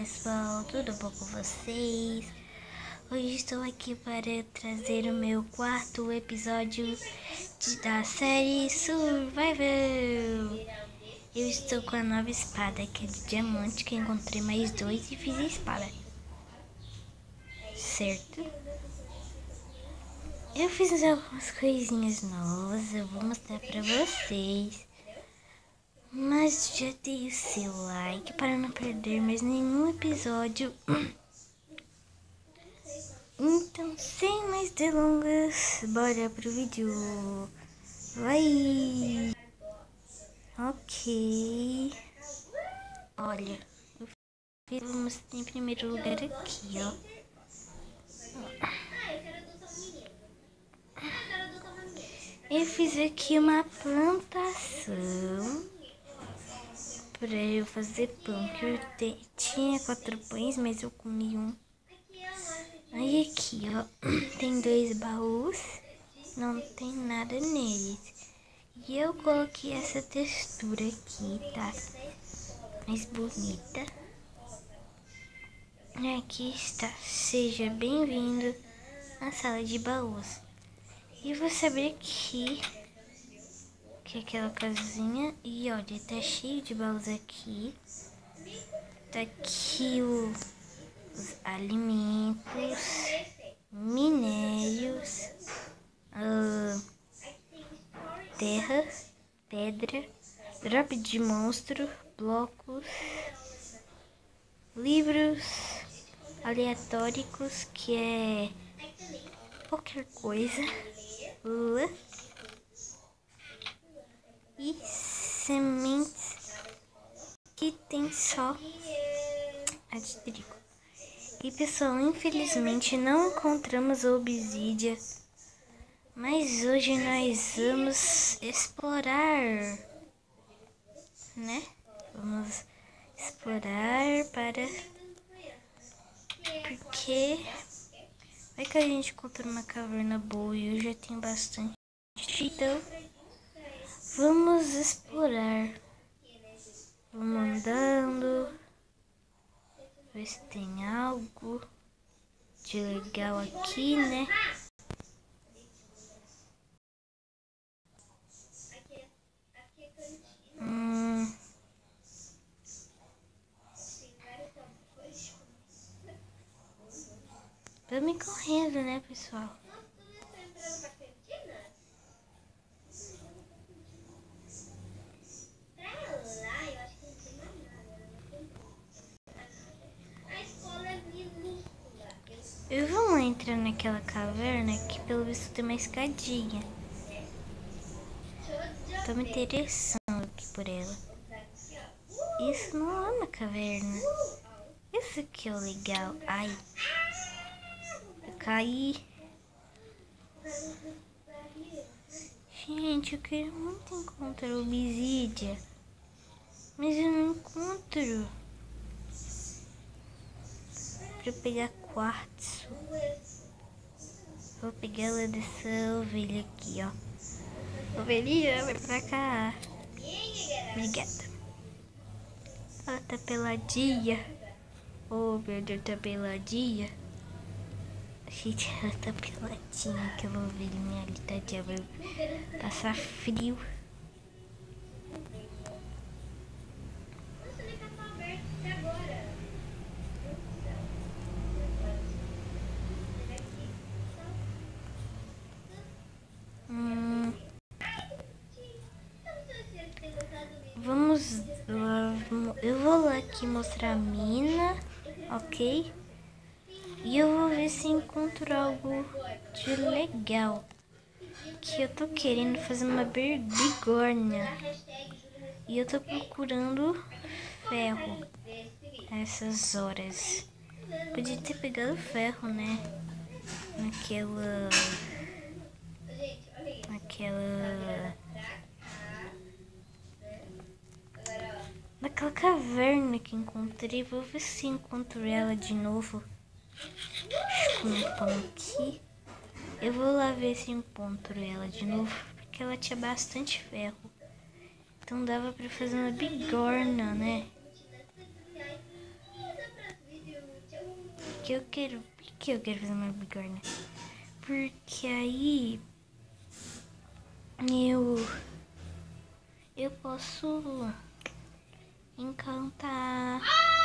pessoal, tudo bom com vocês? Hoje estou aqui para trazer o meu quarto episódio da série Survival. Eu estou com a nova espada, que é de diamante, que eu encontrei mais 2 e fiz a espada. Certo? Eu fiz algumas coisinhas novas, eu vou mostrar para vocês. Mas já dei o seu like para não perder mais nenhum episódio. Então, sem mais delongas, bora pro vídeo. Vai! Ok. Olha, vamos em primeiro lugar aqui, ó. Eu fiz aqui uma plantação para eu fazer pão, que eu tinha 4 pães, mas eu comi um. Aí aqui, ó, tem 2 baús, não tem nada neles. E eu coloquei essa textura aqui, tá? Mais bonita. Aqui está, seja bem-vindo à sala de baús. E você abre aqui, que é aquela casinha, e olha, tá cheio de baús aqui. Tá aqui os alimentos, minérios, terra, pedra, drop de monstro, blocos, livros aleatórios, que é qualquer coisa, e sementes que tem só a de trigo. E pessoal, infelizmente não encontramos a obsidian, mas hoje nós vamos explorar, né? Vamos explorar porque vai que a gente encontra uma caverna boa e eu já tenho bastante. Então, vamos explorar. Vamos andando. Ver se tem algo de legal aqui, né? Vamos correndo, né, pessoal? Eu vou entrar naquela caverna que pelo visto tem uma escadinha. Tô me interessando aqui por ela. Isso não é uma caverna. Isso aqui é o legal. Ai, eu caí. Gente, eu queria muito encontrar o obsidian, mas eu não encontro. Pra pegar quartzo. Vou pegar ela dessa ovelha aqui, ó. Ovelhinha, vai pra cá. Obrigada. Ela tá peladinha. Oh, meu Deus, tá peladinha. Gente, ela tá peladinha. Aquela ovelhinha ali, tadinha, vai passar frio. Vamos lá, eu vou lá aqui mostrar a mina, ok? E eu vou ver se encontro algo de legal. Que eu tô querendo fazer uma bigorna. E eu tô procurando ferro nessas horas. Podia ter pegado ferro, né? Naquela caverna que encontrei. Vou ver se encontro ela de novo. Deixa eu comer um pão aqui. Eu vou lá ver se encontro ela de novo, porque ela tinha bastante ferro. Então dava pra fazer uma bigorna, né? Por que eu quero fazer uma bigorna? Porque aí eu posso encantar.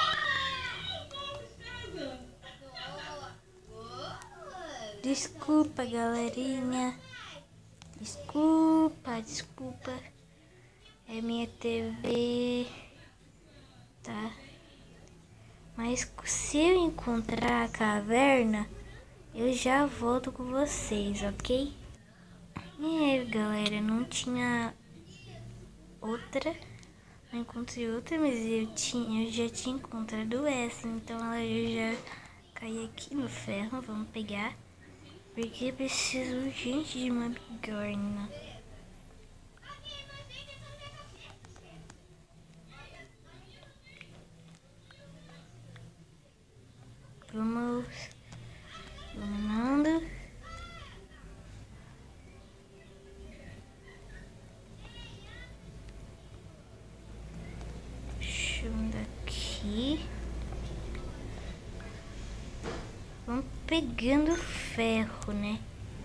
Desculpa, galerinha. Desculpa. É minha TV, tá? Mas se eu encontrar a caverna, eu já volto com vocês, ok? Galera, não tinha outra. Não encontrei outra, mas eu já tinha encontrado essa. Então eu já caí aqui no ferro. Vamos pegar. Porque eu preciso urgente de uma bigorna. Vamos iluminando. Deixando aqui. Vamos pegando ferro, né?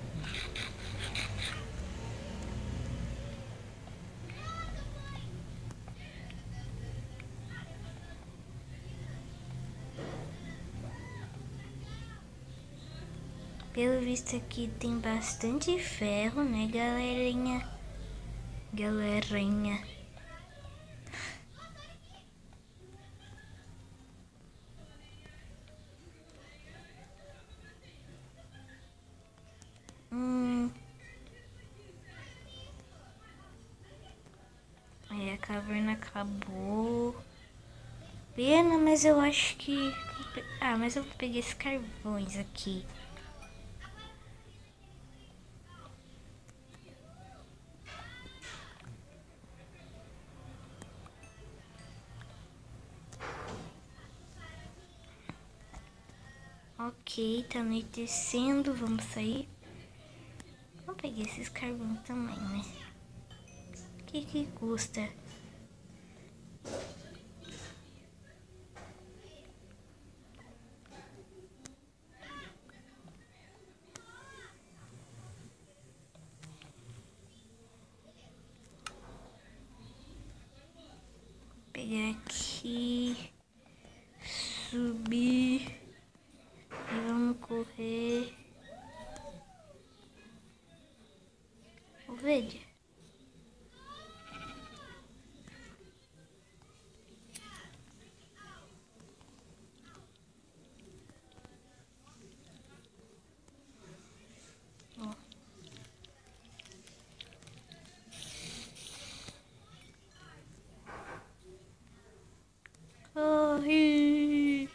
Pelo visto aqui tem bastante ferro, né, galerinha? Aí a caverna acabou. Pena, mas eu acho que... mas eu vou pegar esses carvões aqui. Ok, tá anoitecendo, vamos sair. Vamos pegar esses carvões também, né? O que custa? Vou pegar aqui, subir. E vamos correr. Ovelha. Ó. Corre.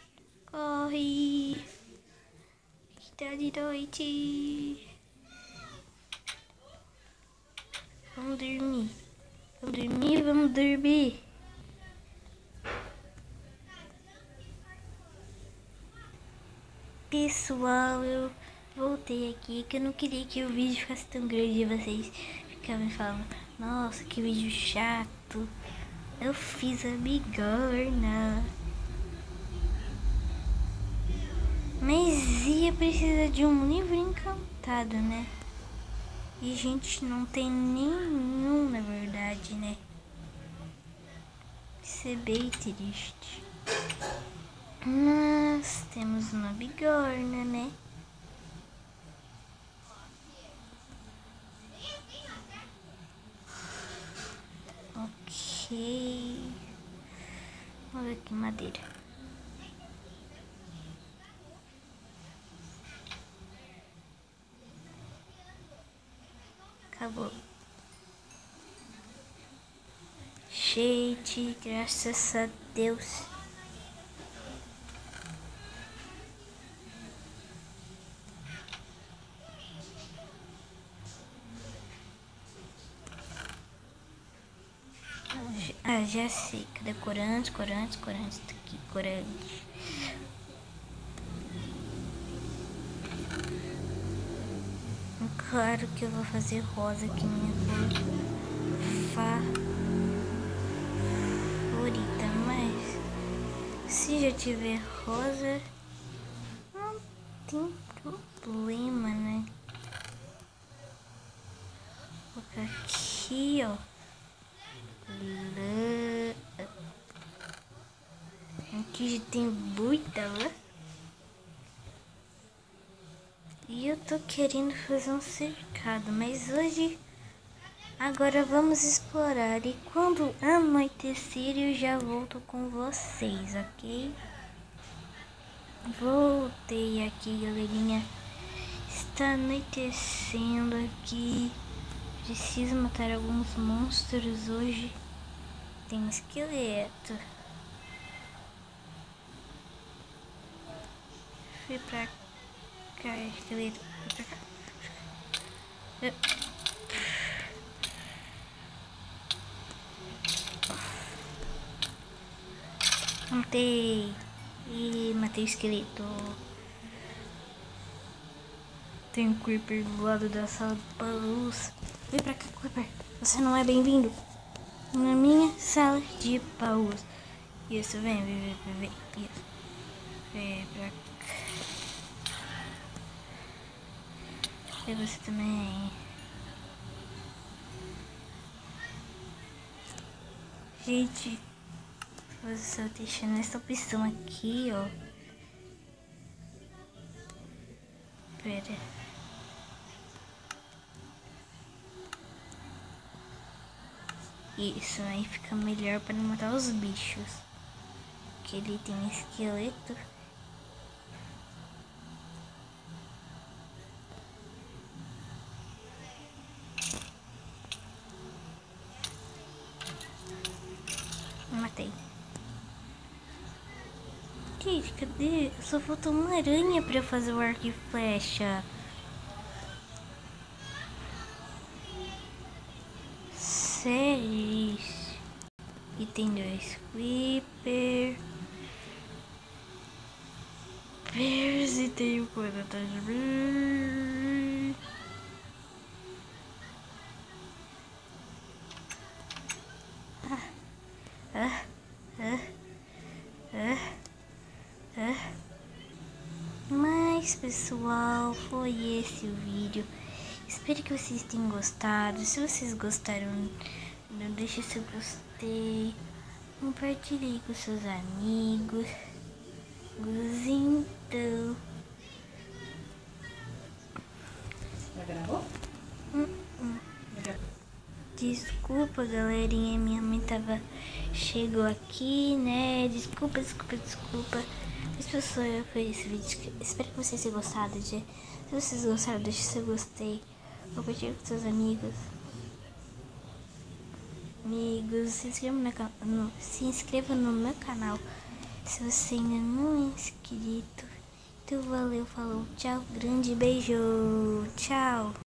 Está de noite. Vamos dormir. Pessoal, eu voltei aqui que eu não queria que o vídeo ficasse tão grande e vocês ficavam falando, nossa, que vídeo chato. Eu fiz a bigorna. Mas ia precisar de um livro encantado, né? E a gente não tem nenhum, na verdade, né? Isso é bem triste. Mas temos uma bigorna, né? Ok. Olha aqui, madeira. Acabou. Gente, graças a Deus. Já sei. Cadê corantes? Tá aqui, corante. Claro que eu vou fazer rosa aqui, minha cor favorita, mas se já tiver rosa, tem problema, né? Vou colocar aqui, ó. Aqui já tem muita lã. E eu tô querendo fazer um cercado, mas hoje... Agora vamos explorar. E quando anoitecer eu já volto com vocês, ok? Voltei aqui, galerinha. Está anoitecendo aqui. Preciso matar alguns monstros hoje. Tem um esqueleto. Fui pra cá, esqueleto. Fui pra cá. Matei. E matei o esqueleto. Tem um Creeper do lado da sala de paus. Vem pra cá, Creeper. Você não é bem-vindo na minha sala de paus. Isso, vem. Isso. Vem pra cá. E você também. Gente, vou só deixar nessa opção aqui, ó. Pera. Isso, aí fica melhor para não matar os bichos. Que ele tem um esqueleto. Matei. Gente, cadê? Só faltou uma aranha para fazer o arco e flecha. Sério? E tem 2 Creeper. E tem o coisa atrás de mim. Mas pessoal, foi esse o vídeo. Espero que vocês tenham gostado. Se vocês gostaram, não deixe seu gostei. Compartilhe com seus amigos. Então. Gravou? Desculpa, galerinha. Minha mãe chegou aqui, né? Desculpa. Mas pessoal, foi esse vídeo. Espero que vocês tenham gostado. Se vocês gostaram, deixe seu gostei. Compartilhe com seus amigos. Se inscreva no meu canal se você ainda não é inscrito. Então valeu, falou, tchau, grande beijo, tchau.